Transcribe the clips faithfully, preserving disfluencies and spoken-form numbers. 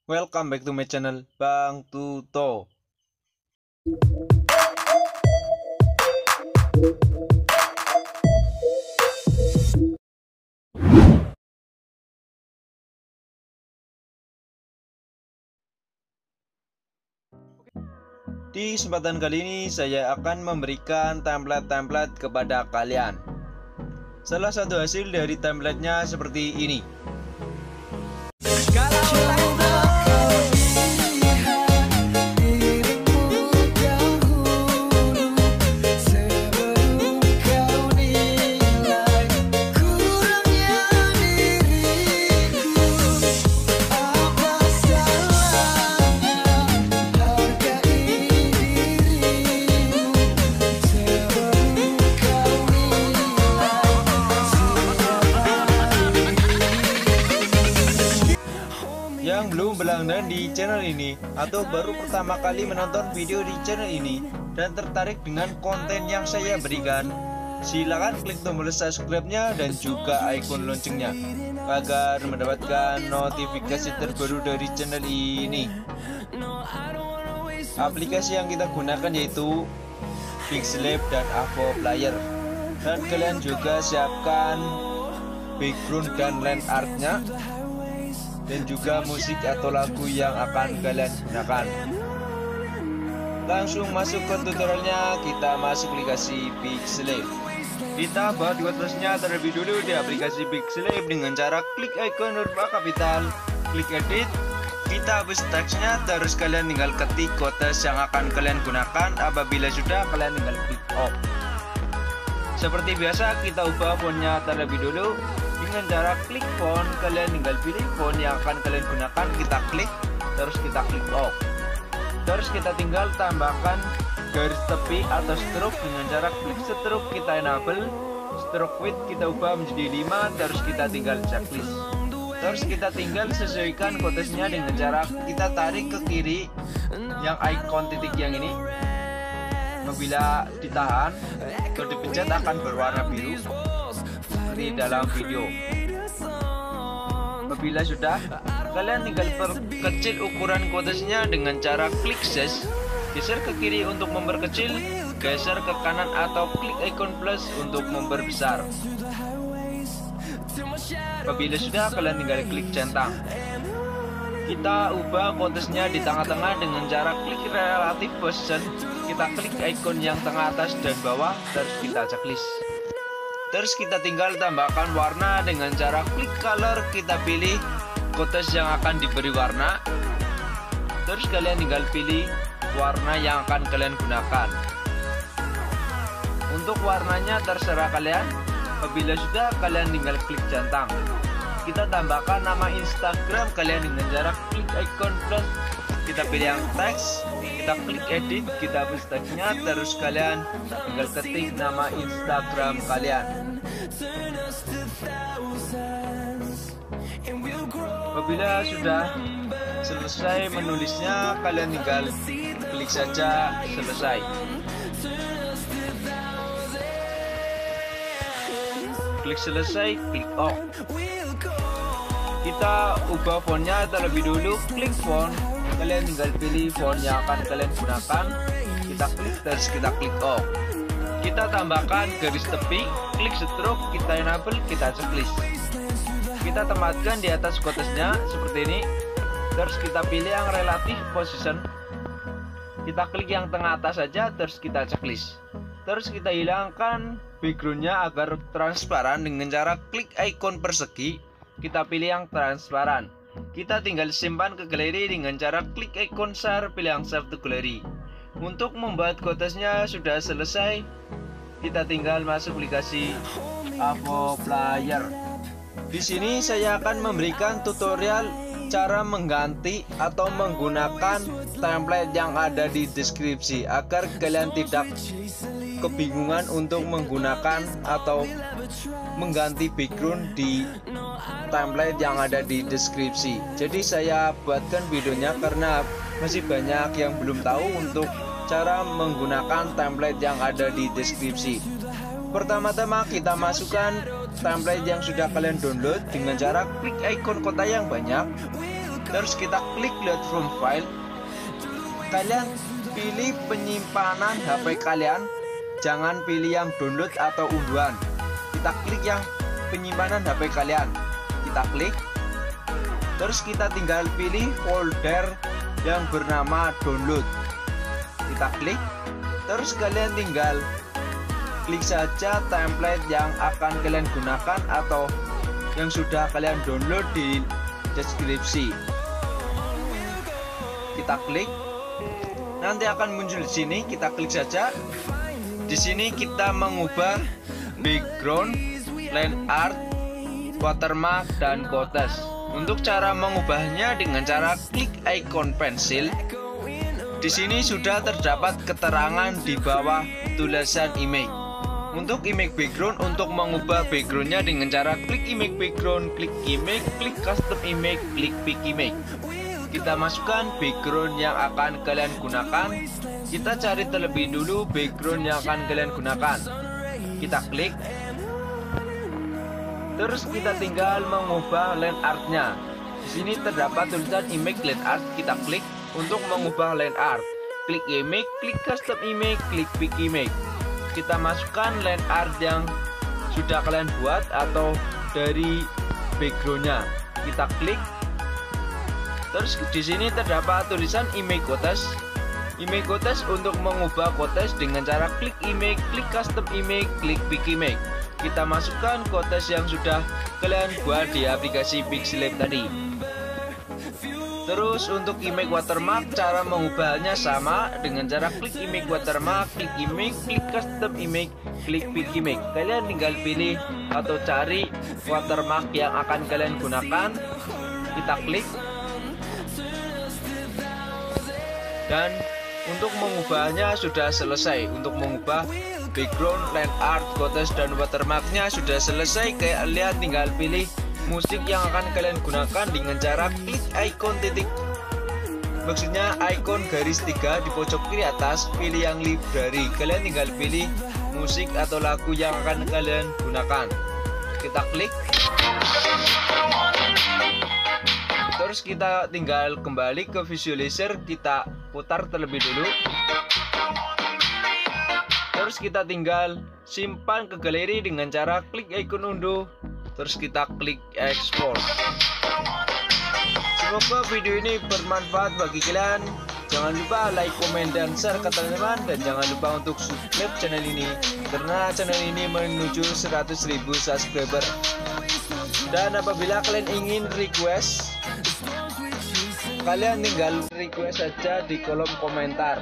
Welcome back to my channel Bang Tuto. Di kesempatan kali ini saya akan memberikan template-template kepada kalian. Salah satu hasil dari template-nya seperti ini. Yang belum berlangganan di channel ini atau baru pertama kali menonton video di channel ini dan tertarik dengan konten yang saya berikan, silakan klik tombol subscribe-nya dan juga ikon loncengnya agar mendapatkan notifikasi terbaru dari channel ini. Aplikasi yang kita gunakan yaitu Pixelab dan Avo Player, dan kalian juga siapkan background dan land art-nya dan juga musik atau lagu yang akan kalian gunakan. Langsung masuk ke tutorialnya, kita masuk aplikasi Pixelab. Kita buat WordPress-nya terlebih dulu di aplikasi Pixelab dengan cara klik icon huruf kapital, klik edit, kita hapus teksnya, terus kalian tinggal ketik quotes yang akan kalian gunakan. Apabila sudah, kalian tinggal klik off. Seperti biasa, kita ubah fontnya terlebih dulu. Dengan cara klik font, kalian tinggal pilih font yang akan kalian gunakan, kita klik, terus kita klik off. Terus kita tinggal tambahkan garis tepi atau stroke dengan cara klik stroke, kita enable. Stroke width kita ubah menjadi lima, terus kita tinggal checklist. Terus kita tinggal sesuaikan quotesnya dengan cara kita tarik ke kiri yang icon titik yang ini. Apabila ditahan atau dipencet akan berwarna biru di dalam video. Apabila sudah, kalian tinggal perkecil ukuran quotesnya dengan cara klik size, geser ke kiri untuk memperkecil, geser ke kanan atau klik icon plus untuk memperbesar. Apabila sudah, kalian tinggal klik centang. Kita ubah quotesnya di tengah-tengah dengan cara klik relative position, kita klik icon yang tengah atas dan bawah, terus kita checklist. Terus kita tinggal tambahkan warna dengan cara klik color, kita pilih quotes yang akan diberi warna. Terus kalian tinggal pilih warna yang akan kalian gunakan. Untuk warnanya terserah kalian. Apabila sudah, kalian tinggal klik centang. Kita tambahkan nama Instagram kalian dengan cara klik icon plus, kita pilih yang teks, kita klik edit, kita hapus teksnya, terus kalian tinggal ketik nama Instagram kalian. Apabila sudah selesai menulisnya, kalian tinggal klik saja selesai. Klik selesai, klik off. Kita ubah fontnya terlebih dulu, klik font, kalian tinggal pilih font yang akan kalian gunakan, kita klik, terus kita klik off. Kita tambahkan garis tepi, klik stroke, kita enable, kita checklist. Kita tempatkan di atas quotesnya seperti ini, terus kita pilih yang relative position, kita klik yang tengah atas saja, terus kita checklist. Terus kita hilangkan backgroundnya agar transparan dengan cara klik icon persegi, kita pilih yang transparan. Kita tinggal simpan ke galeri dengan cara klik icon share, pilih yang save to gallery. Untuk membuat quotesnya sudah selesai, kita tinggal masuk aplikasi Avo Player. Di sini saya akan memberikan tutorial cara mengganti atau menggunakan template yang ada di deskripsi agar kalian tidak kebingungan untuk menggunakan atau mengganti background di template yang ada di deskripsi. Jadi saya buatkan videonya karena masih banyak yang belum tahu untuk cara menggunakan template yang ada di deskripsi. Pertama-tama kita masukkan template yang sudah kalian download dengan cara klik icon kotak yang banyak, Terus kita klik load from file. Kalian pilih penyimpanan H P kalian, jangan pilih yang download atau unduhan. Kita klik yang penyimpanan H P kalian, kita klik. Terus kita tinggal pilih folder yang bernama download, kita klik. Terus kalian tinggal klik saja template yang akan kalian gunakan atau yang sudah kalian download di deskripsi. Kita klik, nanti akan muncul di sini. Kita klik saja. Di sini kita mengubah background, line art, watermark, dan quotes. Untuk cara mengubahnya dengan cara klik icon pensil. Di sini sudah terdapat keterangan di bawah tulisan image. Untuk image background, untuk mengubah backgroundnya dengan cara klik image background, klik image, klik custom image, klik pick image. Kita masukkan background yang akan kalian gunakan. Kita cari terlebih dulu background yang akan kalian gunakan. Kita klik. Terus kita tinggal mengubah line artnya. Di sini terdapat tulisan image line art. Kita klik untuk mengubah line art. Klik image, klik custom image, klik pick image. Kita masukkan line art yang sudah kalian buat atau dari backgroundnya. Kita klik. Terus di sini terdapat tulisan image quotes. Image quotes untuk mengubah quotes dengan cara klik image, klik custom image, klik pick image. Kita masukkan quotes yang sudah kalian buat di aplikasi Pixellab tadi. Terus untuk image watermark, cara mengubahnya sama dengan cara klik image watermark, klik image, klik custom image, klik pick image. Kalian tinggal pilih atau cari watermark yang akan kalian gunakan. Kita klik. Dan untuk mengubahnya sudah selesai. Untuk mengubah background, line art, quotes, dan watermarknya sudah selesai. Kalian tinggal pilih musik yang akan kalian gunakan dengan cara klik icon titik, maksudnya icon garis tiga di pojok kiri atas, pilih yang library. Kalian tinggal pilih musik atau lagu yang akan kalian gunakan. Kita klik. Terus kita tinggal kembali ke visualizer, kita putar terlebih dulu. Terus kita tinggal simpan ke galeri dengan cara klik icon unduh. Terus kita klik export. Semoga video ini bermanfaat bagi kalian. Jangan lupa like, komen, dan share ke teman-teman. Dan jangan lupa untuk subscribe channel ini, karena channel ini menuju seratus ribu subscriber. Dan apabila kalian ingin request, kalian tinggal request saja di kolom komentar.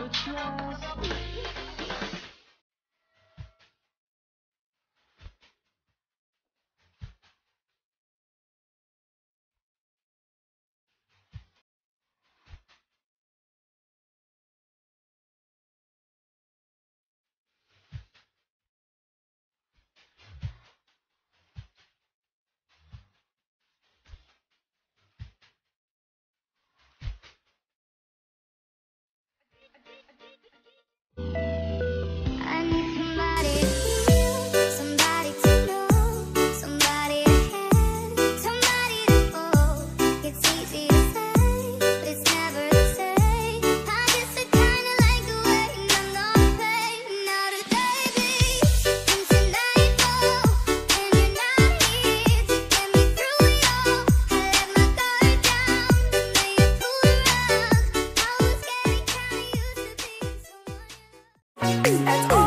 At all.